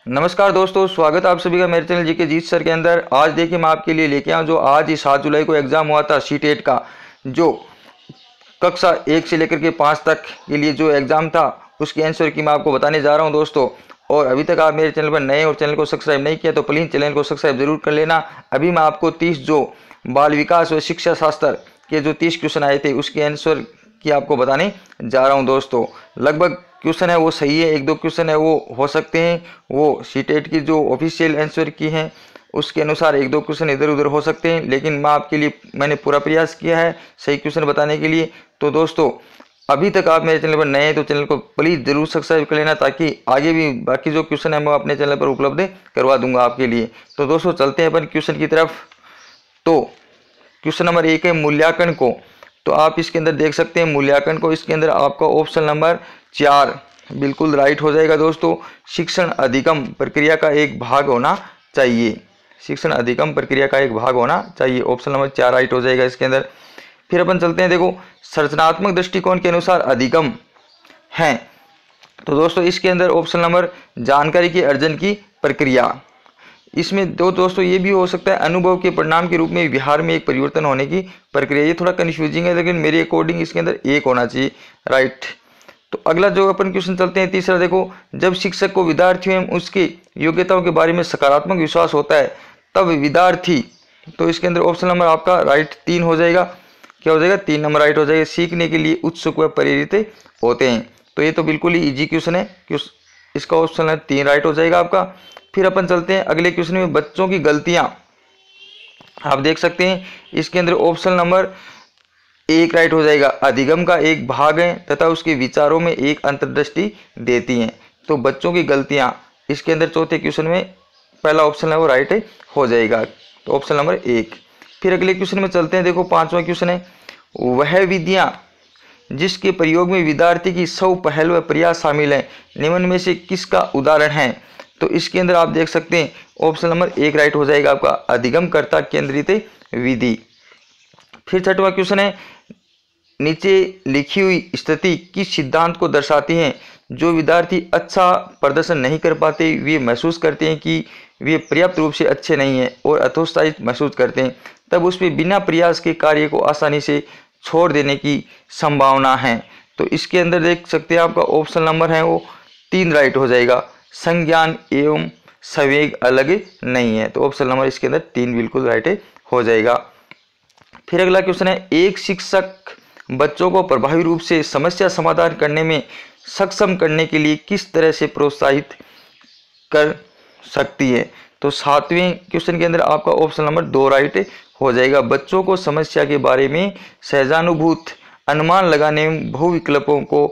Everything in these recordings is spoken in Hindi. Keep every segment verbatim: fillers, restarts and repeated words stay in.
नमस्कार दोस्तों, स्वागत है आप सभी का मेरे चैनल जी के जीत सर के अंदर। आज देखिए मैं आपके लिए लेके आया जो आज ही सात जुलाई को एग्ज़ाम हुआ था सी टेट का, जो कक्षा एक से लेकर के पाँच तक के लिए जो एग्ज़ाम था उसके आंसर की मैं आपको बताने जा रहा हूं दोस्तों। और अभी तक आप मेरे चैनल पर नए और चैनल को सब्सक्राइब नहीं किया तो प्लीज़ चैनल को सब्सक्राइब जरूर कर लेना। अभी मैं आपको तीस जो बाल विकास व शिक्षा शास्त्र के जो तीस क्वेश्चन आए थे उसके आंसर की आपको बताने जा रहा हूँ दोस्तों। लगभग क्वेश्चन है वो सही है, एक दो क्वेश्चन है वो हो सकते हैं वो सी टेट की जो ऑफिशियल आंसर की हैं उसके अनुसार एक दो क्वेश्चन इधर उधर हो सकते हैं, लेकिन मैं आपके लिए मैंने पूरा प्रयास किया है सही क्वेश्चन बताने के लिए। तो दोस्तों अभी तक आप मेरे चैनल पर नए हैं तो चैनल को प्लीज़ जरूर सब्सक्राइब कर लेना, ताकि आगे भी बाकी जो क्वेश्चन है मैं अपने चैनल पर उपलब्ध करवा दूंगा आपके लिए। तो दोस्तों चलते हैं अपन क्वेश्चन की तरफ। तो क्वेश्चन नंबर एक है मूल्यांकन को। तो आप इसके अंदर देख सकते हैं मूल्यांकन को, इसके अंदर आपका ऑप्शन नंबर चार बिल्कुल राइट हो जाएगा दोस्तों। शिक्षण अधिगम प्रक्रिया का एक भाग होना चाहिए, शिक्षण अधिगम प्रक्रिया का एक भाग होना चाहिए, ऑप्शन नंबर चार राइट हो जाएगा इसके अंदर। फिर अपन चलते हैं, देखो संरचनात्मक दृष्टिकोण के अनुसार अधिगम है। तो दोस्तों इसके अंदर ऑप्शन नंबर जानकारी के अर्जन की प्रक्रिया, इसमें दो दोस्तों ये भी हो सकता है अनुभव के परिणाम के रूप में बिहार में एक परिवर्तन होने की प्रक्रिया। ये थोड़ा कन्फ्यूजिंग है, लेकिन मेरे अकॉर्डिंग इसके अंदर एक होना चाहिए राइट। तो अगला जो अपन क्वेश्चन चलते हैं तीसरा, देखो जब शिक्षक को विद्यार्थियों एवं उसकी योग्यताओं के बारे में सकारात्मक विश्वास होता है तब विद्यार्थी, तो इसके अंदर ऑप्शन नंबर आपका राइट तीन हो जाएगा। क्या हो जाएगा? तीन नंबर राइट हो जाएगा। सीखने के लिए उत्सुक व प्रेरित होते हैं, तो ये तो बिल्कुल ही इजी क्वेश्चन है, इसका ऑप्शन है तीन राइट हो जाएगा आपका। फिर अपन चलते हैं अगले क्वेश्चन में, बच्चों की गलतियां। आप देख सकते हैं इसके अंदर ऑप्शन नंबर एक राइट हो जाएगा। अधिगम का एक भाग है तथा उसके विचारों में एक अंतर्दृष्टि देती हैं, तो बच्चों की गलतियां इसके अंदर चौथे क्वेश्चन में पहला ऑप्शन है वो राइट हो जाएगा, तो ऑप्शन नंबर एक। फिर अगले क्वेश्चन में चलते हैं, देखो पांचवा क्वेश्चन है, वह विधियां जिसके प्रयोग में विद्यार्थी की सौ पहल व प्रयास शामिल है निम्न में से किसका उदाहरण है? तो इसके अंदर आप देख सकते हैं ऑप्शन नंबर एक राइट हो जाएगा आपका, अधिगमकर्ता केंद्रित विधि। फिर छठवां क्वेश्चन है, नीचे लिखी हुई स्थिति किस सिद्धांत को दर्शाती हैं? जो विद्यार्थी अच्छा प्रदर्शन नहीं कर पाते वे महसूस करते हैं कि वे पर्याप्त रूप से अच्छे नहीं हैं और हतोत्साहित महसूस करते हैं, तब उस पर बिना प्रयास के कार्य को आसानी से छोड़ देने की संभावना है। तो इसके अंदर देख सकते हैं आपका ऑप्शन नंबर है वो तीन राइट हो जाएगा, संज्ञान एवं संवेग अलग नहीं है, तो ऑप्शन नंबर इसके अंदर तीन बिल्कुल राइट हो जाएगा। फिर अगला क्वेश्चन है, एक शिक्षक बच्चों को प्रभावी रूप से समस्या समाधान करने में सक्षम करने के लिए किस तरह से प्रोत्साहित कर सकती है? तो सातवें क्वेश्चन के अंदर आपका ऑप्शन नंबर दो राइट हो जाएगा, बच्चों को समस्या के बारे में सहजानुभूत अनुमान लगाने में बहुविकल्पों को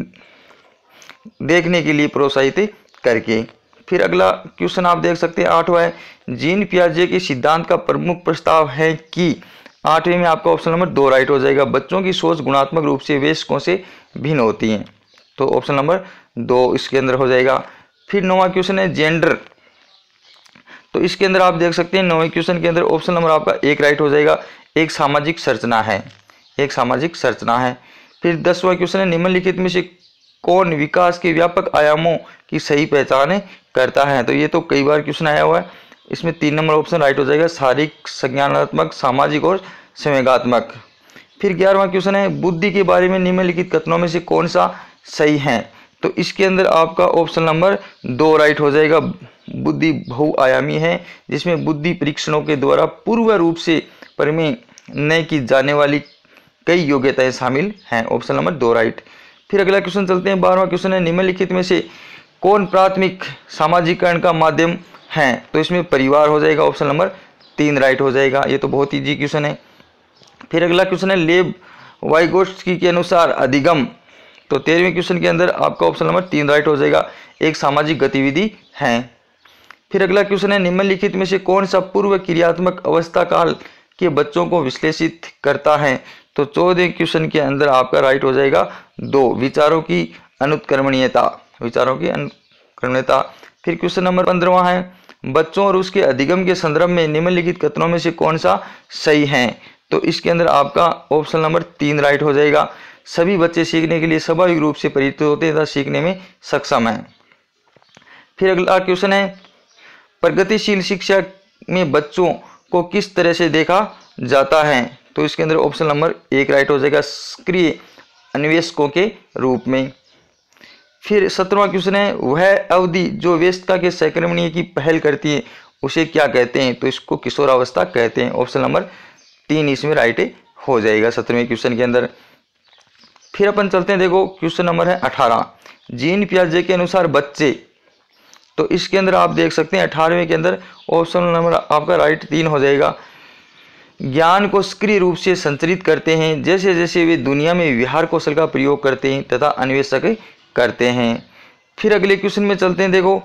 देखने के लिए प्रोत्साहित करके। फिर अगला क्वेश्चन आप देख सकते हैं आठवां है, जीन पियाजे के सिद्धांत का प्रमुख प्रस्ताव है कि, आठवें में आपका ऑप्शन नंबर दो राइट हो जाएगा, बच्चों की सोच गुणात्मक रूप से वयस्कों से भिन्न होती है, तो ऑप्शन नंबर दो इसके अंदर हो जाएगा। फिर नौवां क्वेश्चन है जेंडर, तो इसके अंदर आप देख सकते हैं नौवें क्वेश्चन के अंदर ऑप्शन नंबर आपका एक राइट हो जाएगा, एक सामाजिक संरचना है, एक सामाजिक संरचना है। फिर दसवां क्वेश्चन है, निम्नलिखित में से कौन विकास के व्यापक आयामों की सही पहचान करता है? तो ये तो कई बार क्वेश्चन आया हुआ है, इसमें तीन नंबर ऑप्शन राइट हो जाएगा, शारीरिक, संज्ञानात्मक, सामाजिक और संवेगात्मक। फिर ग्यारहवां क्वेश्चन है, बुद्धि के बारे में निम्नलिखित कथनों में से कौन सा सही है? तो इसके अंदर आपका ऑप्शन नंबर दो राइट हो जाएगा, बुद्धि बहुआयामी है जिसमें बुद्धि परीक्षणों के द्वारा पूर्व रूप से परिमेय न की जाने वाली कई योग्यताएं शामिल हैं, ऑप्शन नंबर दो राइट। फिर अगला क्वेश्चन चलते हैं, बारहवां क्वेश्चन है, निम्नलिखित में से कौन प्राथमिक सामाजिकरण का माध्यम है? तो इसमें परिवार हो जाएगा, ऑप्शन नंबर तीन राइट हो जाएगा, ये तो बहुत ईजी क्वेश्चन है। फिर अगला क्वेश्चन है, लेब वाइगोट्स्की के अनुसार अधिगम, तो तेरहवें क्वेश्चन के अंदर आपका ऑप्शन नंबर तीन राइट हो जाएगा, एक सामाजिक गतिविधि है। फिर अगला क्वेश्चन है, निम्नलिखित में से कौन सा पूर्व क्रियात्मक अवस्था काल के बच्चों को विश्लेषित करता है? तो चौदहवें क्वेश्चन के अंदर आपका राइट हो जाएगा दो, विचारों की अनुत्क्रमणीयता, विचारों की अनुत्क्रमणीयता। फिर क्वेश्चन नंबर पंद्रहवां है, बच्चों और उसके अधिगम के संदर्भ में निम्नलिखित कथनों में से कौन सा सही है? तो इसके अंदर आपका ऑप्शन नंबर तीन राइट हो जाएगा, सभी बच्चे सीखने के लिए स्वाभाविक रूप से प्रेरित होते तथा सीखने में सक्षम हैं। फिर अगला क्वेश्चन है, प्रगतिशील शिक्षा में बच्चों को किस तरह से देखा जाता है? तो इसके अंदर ऑप्शन नंबर एक राइट हो जाएगा, सक्रिय अन्वेषकों के रूप में। फिर सत्रहवां क्वेश्चन है, वह अवधि जो व्यस्तता के संक्रमणीय की पहल करती है उसे क्या कहते हैं? तो इसको किशोरावस्था कहते हैं। ऑप्शन नंबर तीन इसमें राइट हो जाएगा सत्रहवें क्वेश्चन के अंदर। फिर अपन चलते हैं, देखो क्वेश्चन नंबर है अठारह, जीन पियाजे के अनुसार बच्चे। तो इसके अंदर आप देख सकते हैं अठारहवें के अंदर ऑप्शन नंबर आपका राइट तीन हो जाएगा। ज्ञान को सक्रिय रूप से संचरित करते हैं जैसे जैसे वे दुनिया में व्यवहार कौशल का प्रयोग करते हैं तथा अन्वेषक करते हैं। फिर अगले क्वेश्चन में चलते हैं, देखो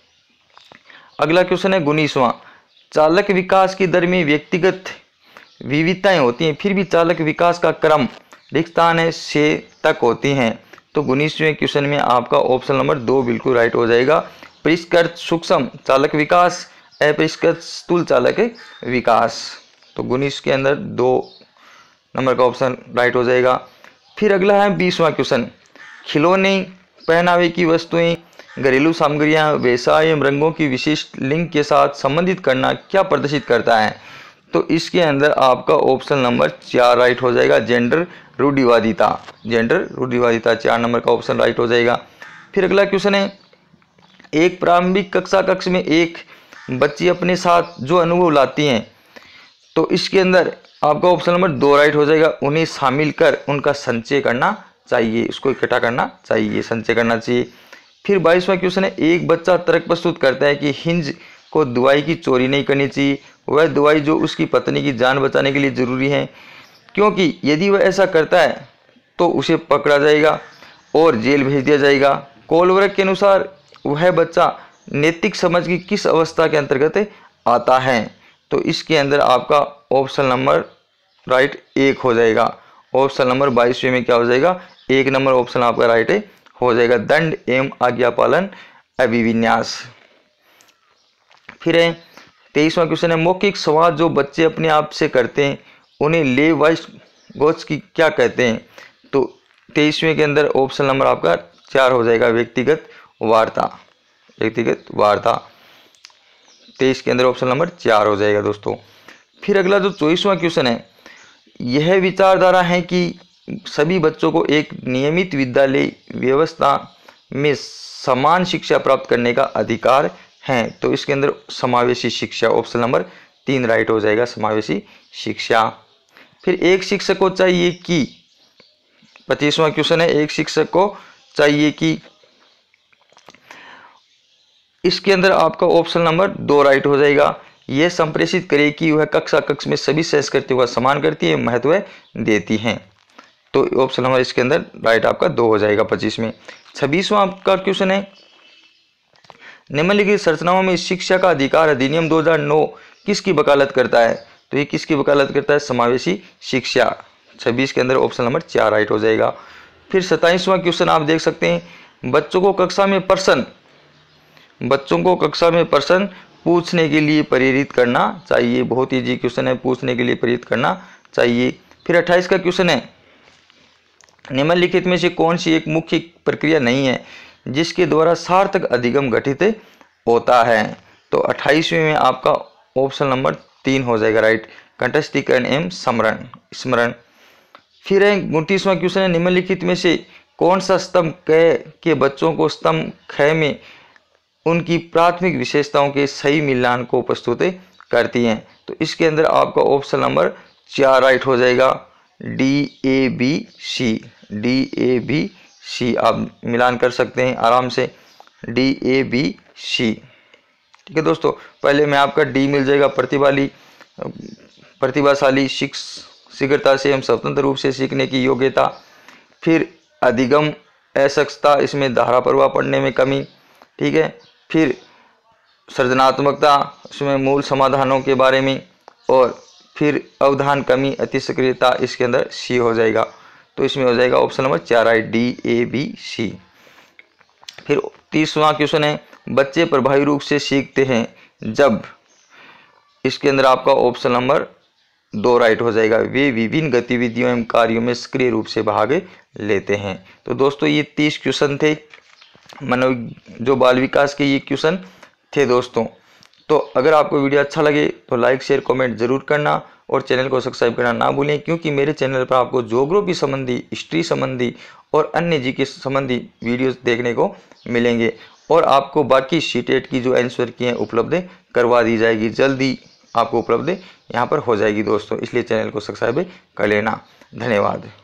अगला क्वेश्चन है उन्नीसवां, चालक विकास की दर में व्यक्तिगत विविधताएं होती हैं, फिर भी चालक विकास का क्रम रिक्तान है से तक होती हैं। तो उन्नीसवें क्वेश्चन में आपका ऑप्शन नंबर दो बिल्कुल राइट हो जाएगा, परिष्कृत सूक्ष्म चालक विकास, अपरिष्कृत स्थूल चालक विकास। तो उन्नीस के अंदर दो नंबर का ऑप्शन राइट हो जाएगा। फिर अगला है बीसवां क्वेश्चन, खिलौने, पहनावे की वस्तुएं, घरेलू सामग्रियां, व्यवसाय एवं रंगों की विशिष्ट लिंग के साथ संबंधित करना क्या प्रदर्शित करता है? तो इसके अंदर आपका ऑप्शन नंबर चार राइट हो जाएगा, जेंडर रूढ़िवादिता। जेंडर रूढ़िवादिता चार नंबर का ऑप्शन राइट हो जाएगा। फिर अगला क्वेश्चन है, एक प्रारंभिक कक्षा कक्ष में एक बच्ची अपने साथ जो अनुभव लाती हैं, तो इसके अंदर आपका ऑप्शन नंबर दो राइट हो जाएगा, उन्हें शामिल कर उनका संचय करना चाहिए, इसको इकट्ठा करना चाहिए, संचय करना चाहिए। फिर बाईसवां क्वेश्चन है, एक बच्चा तर्क प्रस्तुत करता है कि हिंज को दवाई की चोरी नहीं करनी चाहिए, वह दवाई जो उसकी पत्नी की जान बचाने के लिए जरूरी है, क्योंकि यदि वह ऐसा करता है तो उसे पकड़ा जाएगा और जेल भेज दिया जाएगा। कोलवर्क के अनुसार वह बच्चा नैतिक समझ की किस अवस्था के अंतर्गत आता है? तो इसके अंदर आपका ऑप्शन नंबर राइट एक हो जाएगा। ऑप्शन नंबर बाईसवें में क्या हो जाएगा? एक नंबर ऑप्शन आपका राइट हो जाएगा, दंड एवं आज्ञा पालन अभिविन्यास। फिर है तेईसवां क्वेश्चन है, मौखिक संवाद जो बच्चे अपने आप से करते हैं उन्हें ले वॉइस गोच की क्या कहते हैं? तो तेईसवें के अंदर ऑप्शन नंबर आपका चार हो जाएगा, व्यक्तिगत वार्ता। व्यक्तिगत वार्ता तेईस के अंदर ऑप्शन नंबर चार हो जाएगा दोस्तों। फिर अगला जो चौबीसवां क्वेश्चन है, यह विचारधारा है कि सभी बच्चों को एक नियमित विद्यालय व्यवस्था में समान शिक्षा प्राप्त करने का अधिकार है। तो इसके अंदर समावेशी शिक्षा ऑप्शन नंबर तीन राइट हो जाएगा, समावेशी शिक्षा। फिर एक शिक्षक को चाहिए कि, पच्चीसवां क्वेश्चन है, एक शिक्षक को चाहिए कि, इसके अंदर आपका ऑप्शन नंबर दो राइट हो जाएगा, यह संप्रेषित करे कि वह कक्षा कक्ष में सभी संस्कृतियों का सम्मान करती है, महत्व देती हैं। तो ऑप्शन नंबर इसके अंदर राइट आपका दो हो जाएगा पच्चीस में। छब्बीसवां आपका क्वेश्चन है, निम्नलिखित संरचनाओं में शिक्षा का अधिकार अधिनियम दो हज़ार नौ किसकी वकालत करता है? तो ये किसकी वकालत करता है? समावेशी शिक्षा। छब्बीस के अंदर ऑप्शन नंबर चार राइट हो जाएगा। फिर सत्ताईसवां क्वेश्चन आप देख सकते हैं, बच्चों को कक्षा में प्रश्न बच्चों को कक्षा में प्रश्न पूछने के लिए प्रेरित करना चाहिए। बहुत ईजी क्वेश्चन है, पूछने के लिए प्रेरित करना चाहिए। फिर अट्ठाईस का क्वेश्चन है, निम्नलिखित में से कौन सी एक मुख्य प्रक्रिया नहीं है जिसके द्वारा सार्थक अधिगम घटित होता है? तो अट्ठाईसवें में आपका ऑप्शन नंबर तीन हो जाएगा राइट, कंठस्थीकरण एवं स्मरण स्मरण। फिर है उनतीसवां क्वेश्चन है, निम्नलिखित में से कौन सा स्तंभ क के बच्चों को स्तंभ ख में उनकी प्राथमिक विशेषताओं के सही मिलान को प्रस्तुत करती हैं? तो इसके अंदर आपका ऑप्शन नंबर चार राइट हो जाएगा, D A B C. D A B C आप मिलान कर सकते हैं आराम से, डी ए बी सी। ठीक है दोस्तों, पहले में आपका डी मिल जाएगा, प्रतिभाली प्रतिभाशाली, शिक्ष शीघ्रता से एवं स्वतंत्र रूप से सीखने की योग्यता। फिर अधिगम असक्षता, इसमें धारा प्रवाह पढ़ने में कमी। ठीक है, फिर सृजनात्मकता, इसमें मूल समाधानों के बारे में। और फिर अवधान कमी, अति सक्रियता, इसके अंदर सी हो जाएगा। तो इसमें हो जाएगा ऑप्शन नंबर चार आई, डी ए बी सी। फिर तीसवां क्वेश्चन है, बच्चे प्रभावी रूप से सीखते हैं जब, इसके अंदर आपका ऑप्शन नंबर दो राइट हो जाएगा, वे विभिन्न गतिविधियों एवं कार्यों में सक्रिय रूप से भाग लेते हैं। तो दोस्तों ये तीस क्वेश्चन थे मानव जो बाल विकास के ये क्वेश्चन थे दोस्तों। तो अगर आपको वीडियो अच्छा लगे तो लाइक शेयर कमेंट जरूर करना और चैनल को सब्सक्राइब करना ना भूलें, क्योंकि मेरे चैनल पर आपको ज्योग्राफी संबंधी, हिस्ट्री संबंधी और अन्य जीके संबंधी वीडियोस देखने को मिलेंगे। और आपको बाकी सीटेट की जो आंसर की हैं उपलब्ध करवा दी जाएगी, जल्दी आपको उपलब्ध यहाँ पर हो जाएगी दोस्तों, इसलिए चैनल को सब्सक्राइब कर लेना। धन्यवाद।